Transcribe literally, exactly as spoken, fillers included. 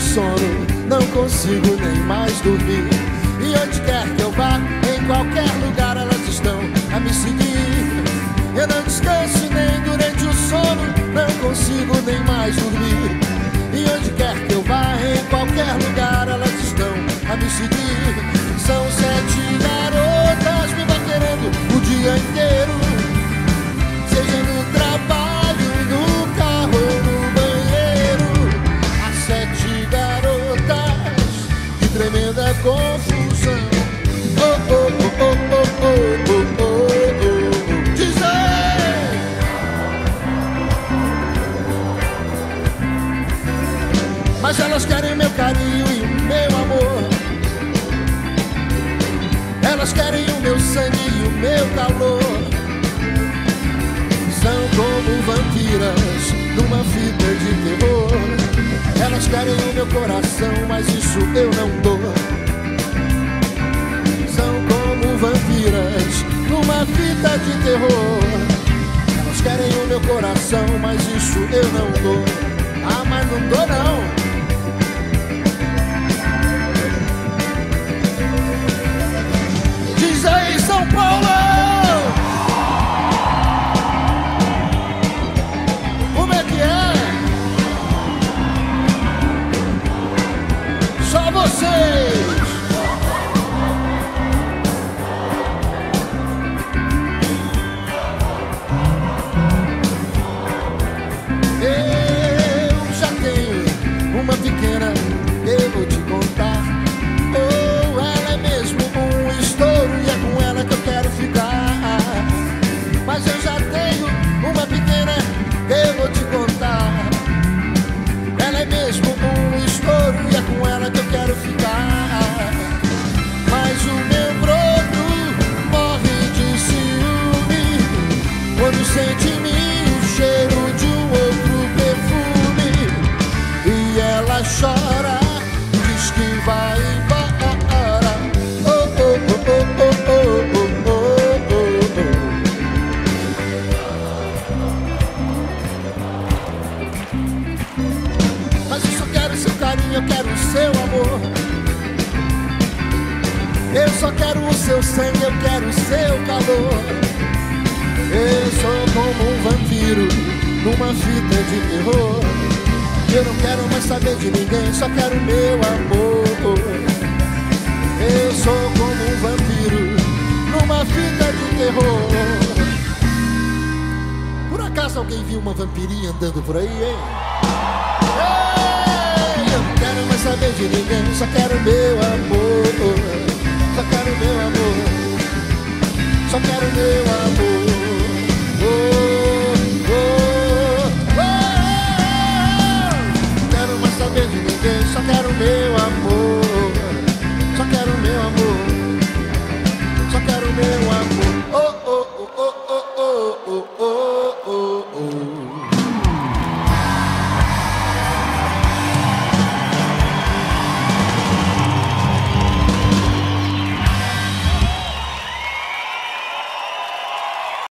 sono, não consigo nem mais dormir. E onde quer que eu vá, em qualquer lugar elas estão a me seguir. Eu não descanso nem durante o sono, não consigo nem mais dormir. E onde quer que eu vá, em qualquer lugar elas estão a me seguir. São sete garotas me paquerando o dia inteiro, seja no trabalho, no carro ou no banheiro. As sete garotas, que tremenda confusão. Oh, oh, oh, oh, oh, oh, oh, oh, oh. Diz aí! Mas elas querem meu carinho e o meu amor. Elas querem o meu sangue e o meu calor. São como vampiras numa fita de terror. Elas querem o meu coração, mas isso eu não dou. São como vampiras numa fita de terror. Elas querem o meu coração, mas isso eu não dou. Ah, mas não dou não. Diz aí, São Paulo! Como é que é? Só vocês! Eu já tenho uma pequena, eu vou te contar. Oh, ela é mesmo um estouro e é com ela que eu quero ficar. Mas eu já tenho uma pequena, eu vou te contar. Ela é mesmo um estouro e é com ela que eu quero ficar. Mas o meu broto morre de ciúme quando sente em mim o cheiro de um outro perfume. E ela chora, diz que vai embora. Oh, oh, oh, oh, oh, oh, oh, oh, oh. Mas eu só quero seu carinho, eu quero o seu amor. Eu só quero o seu sangue, eu quero o seu calor. Eu sou como um vampiro numa fita de terror. Eu não quero mais saber de ninguém, só quero meu amor. Eu sou como um vampiro numa fita de terror. Por acaso alguém viu uma vampirinha andando por aí, hein? Ei, eu não quero mais saber de ninguém, só quero meu amor. Só quero meu amor. Só quero meu amor. Oh, oh, oh. Não quero mais saber de ninguém, só quero meu amor. Só quero meu amor. Só quero meu amor. Oh, oh, oh, oh, oh, oh, oh, oh, oh.